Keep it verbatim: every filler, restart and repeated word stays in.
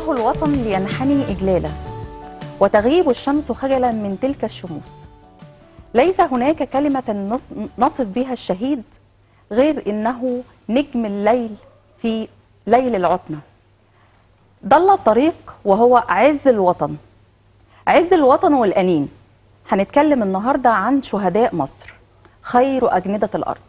يطلبه الوطن لينحني إجلالا، وتغيب الشمس خجلا من تلك الشموس. ليس هناك كلمة نصف بها الشهيد غير إنه نجم الليل في ليل العتمة. ضل الطريق وهو عز الوطن، عز الوطن والأنين. هنتكلم النهاردة عن شهداء مصر، خير أجندة الأرض.